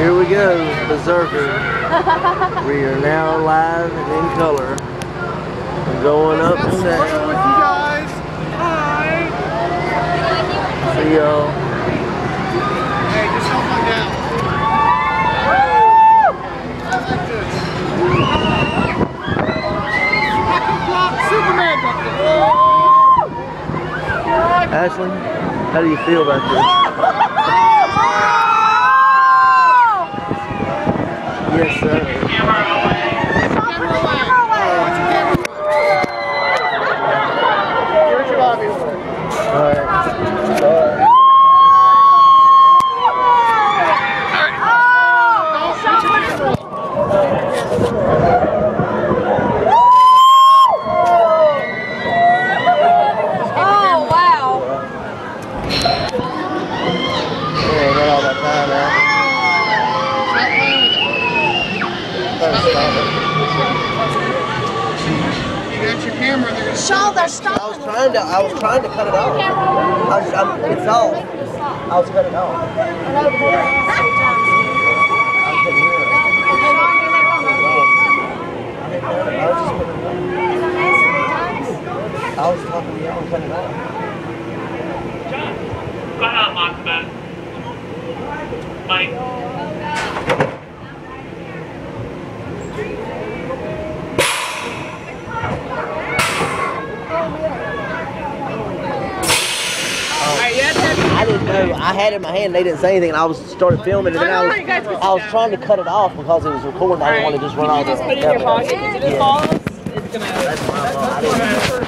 Here we go, Berserker. We are now live and in color. I'm going up and down. with you guys. Hi. See y'all. Hey, just hold my down. Superman back there. Ashley, how do you feel about this? Yes, sir. Camera away. Here's your obvious one. Alright. Shoulder, stop. I was trying to cut it off. It's off. I was cutting it off. I was talking to you and cutting it off. John, go ahead and unlock that. Mike. I didn't know. I had it in my hand. They didn't say anything, and I started filming, and then I was trying to cut it off because it was recording. I didn't want to just run all the. Just put it in your pocket because if it falls, it's gonna. That's my fault.